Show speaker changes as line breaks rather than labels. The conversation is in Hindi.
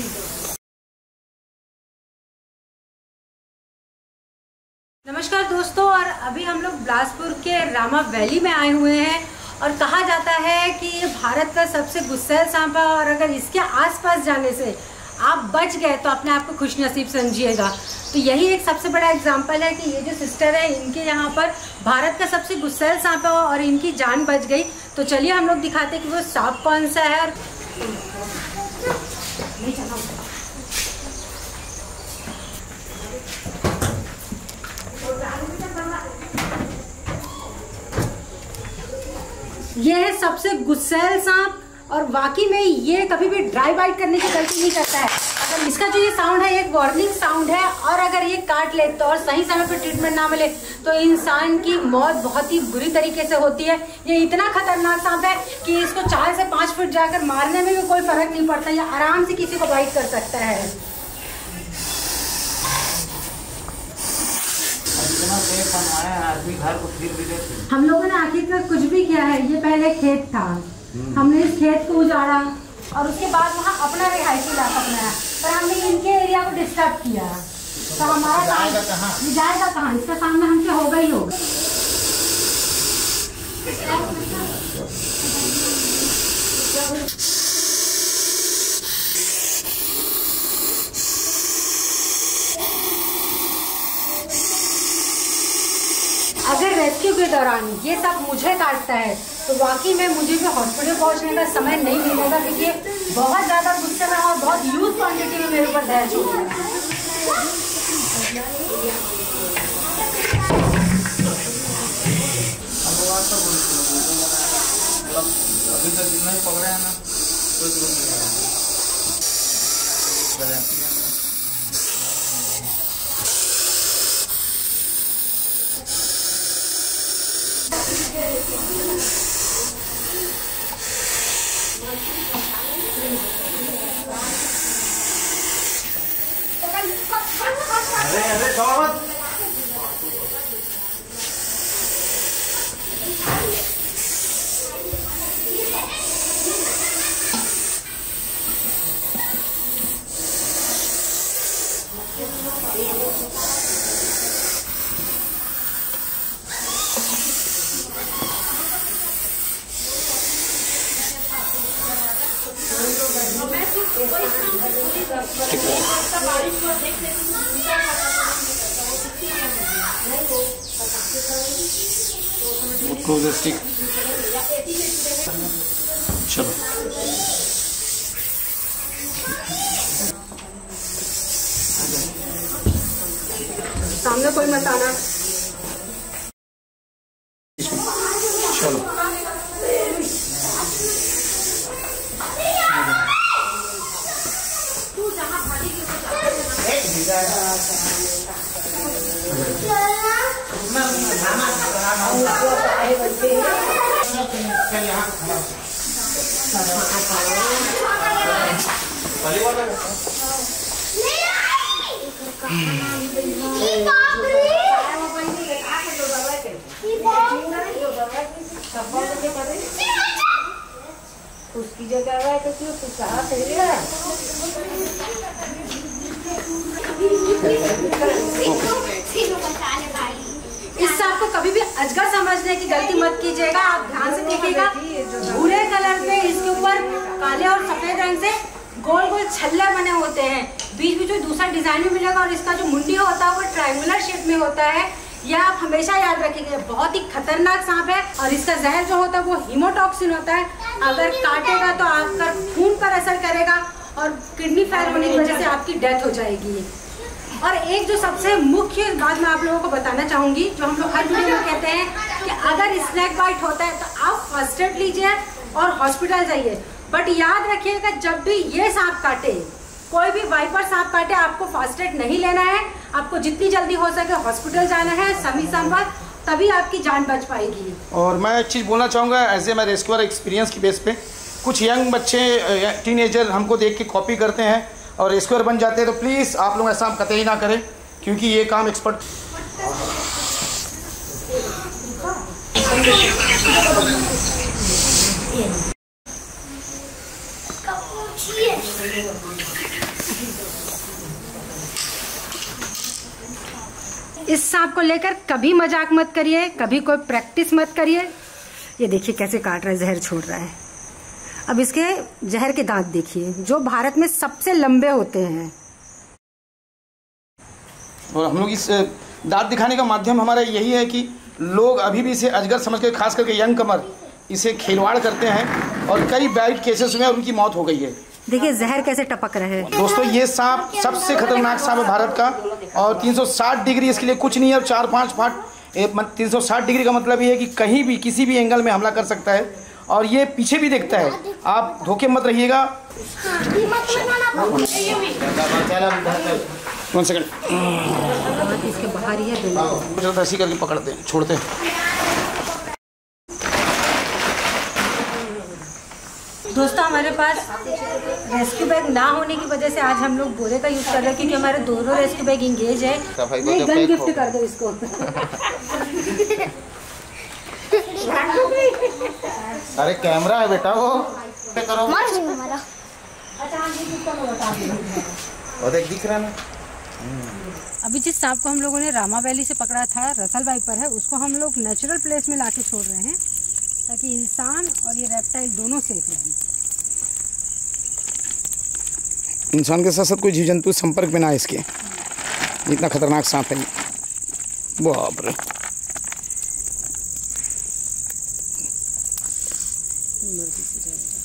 नमस्कार दोस्तों, और अभी हम लोग बिलासपुर के रामा वैली में आए हुए हैं और कहा जाता है कि ये भारत का सबसे गुस्सैल सांप है और अगर इसके आसपास जाने से आप बच गए तो अपने आप को खुशनसीब समझिएगा। तो यही एक सबसे बड़ा एग्जांपल है कि ये जो सिस्टर है इनके यहाँ पर भारत का सबसे गुस्सैल सांप है और इनकी जान बच गई। तो चलिए हम लोग दिखाते हैं कि वो सांप कौन सा है। और ये है सबसे गुस्सैल सांप और वाकई में ये कभी भी ड्राई बाइट करने की गलती नहीं करता है। अगर इसका जो ये साउंड है एक वार्निंग साउंड है और अगर ये काट ले तो और सही समय पर ट्रीटमेंट ना मिले तो इंसान की मौत बहुत ही बुरी तरीके से होती है। ये इतना खतरनाक सांप है कि इसको 4 से 5 फुट जाकर मारने में भी कोई फर्क नहीं पड़ता। ये आराम से किसी को बाइट कर सकता है। हम लोगों ने आखिरकार कुछ भी किया है। ये पहले खेत था, हमने इस खेत को उजाड़ा और उसके बाद वहाँ अपना रिहायशी इलाका बनाया, पर हमने इनके एरिया को डिस्टर्ब किया। तो हमारा जाएगा कहाँ? इसका सामना हमसे होगा ही होगा। अगर रेस्क्यू के दौरान ये सब मुझे काटता है तो वाकई में मुझे भी हॉस्पिटल पहुंचने का समय नहीं मिलेगा, क्योंकि बहुत ज़्यादा गुस्से में और बहुत ह्यूज क्वांटिटी में मेरे ऊपर दहर छोड़ेगा।
अभी तक जितना ही पकड़े हैं ना अरे मत। स्टिक चलो
सामने कोई मत आना।
चलो
उसकी जगह है तो क्यों इस सांप को कभी भी अजगर समझने की गलती मत कीजिएगा। आप ध्यान से देखिएगा, भूरे कलर में इसके ऊपर काले और सफेद रंग से गोल गोल छल्ले बने होते हैं। बीच बीच में दूसरा डिजाइन भी मिलेगा और इसका जो मुंडी होता है वो ट्रायंगुलर शेप में होता है। यह आप हमेशा याद रखिएगा, बहुत ही खतरनाक सांप है और इसका जहर जो होता है वो हीमोटॉक्सिन होता है। अगर काटेगा तो आपका खून पर असर करेगा और किडनी फेल होने की वजह से आपकी डेथ हो जाएगी। और एक जो सबसे मुख्य बात मैं आप लोगों को बताना चाहूँगी, जो हम लोग हर वीडियो में कहते हैं कि अगर स्नेक बाइट होता है तो आप फर्स्ट एड लीजिए और हॉस्पिटल जाइए। बट याद रखिएगा, जब भी ये सांप काटे, कोई भी वाइपर सांप काटे, आपको फर्स्ट एड नहीं लेना है। आपको जितनी जल्दी हो सके हॉस्पिटल जाना है सभी संभव, तभी आपकी जान बच पाएगी।
और मैं एक चीज़ बोलना चाहूँगा, एज ए मैं रेस्क्यूअर एक्सपीरियंस की बेस पे, कुछ यंग बच्चे टीनेजर हमको देख के कॉपी करते हैं और रेस्क्यूअर बन जाते हैं, तो प्लीज़ आप लोग ऐसा कतई ना करें, क्योंकि ये काम एक्सपर्ट
इस सांप को लेकर कभी मजाक मत करिए, कभी कोई प्रैक्टिस मत करिए। ये देखिए कैसे काट रहा है, जहर छोड़ रहा है। अब इसके जहर के दांत देखिए, जो भारत में सबसे लंबे होते हैं।
और हम लोग इस दांत दिखाने का माध्यम हमारा यही है कि लोग अभी भी इसे अजगर समझ के, खास करके यंग कमर इसे खिलवाड़ करते हैं और कई बाइट केसेस में उनकी मौत हो गई है।
देखिए जहर कैसे टपक रहे हैं।
दोस्तों ये सांप सबसे खतरनाक सांप है भारत का, और 360 डिग्री इसके लिए कुछ नहीं है। 4-5 फुट 360 डिग्री का मतलब ये है कि कहीं भी किसी भी एंगल में हमला कर सकता है, और ये पीछे भी देखता है। आप धोखे मत रहिएगा। 1 सेकंड,
इसके बाहर ही है,
ऐसी करके पकड़ते हैं, छोड़ते हैं।
दोस्तों हमारे पास रेस्क्यू बैग ना होने की वजह से आज हम लोग बोरे का यूज कर रहे हैं, क्योंकि हमारे दोनों रेस्क्यू बैग इंगेज है। नहीं, गन गिफ्ट कर दो इसको।
अरे कैमरा है बेटा, वो करो। वो देख, दिख रहा है ना।
अभी जिस सांप को हम लोगों ने रामा वैली से पकड़ा था, रसल वाइपर है, उसको हम लोग नेचुरल प्लेस में लाके छोड़ रहे हैं, ताकि इंसान और ये रेप्टाइल दोनों सेफ रहें।
इंसान के साथ साथ कोई जीव जंतु संपर्क में ना है इसके। इतना खतरनाक सांप है, बाप रे।
मर्जी से जाएगा।